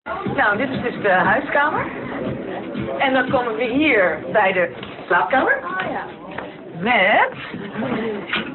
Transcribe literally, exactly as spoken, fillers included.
Nou, dit is dus de huiskamer. En dan komen we hier bij de slaapkamer. Oh ja. Met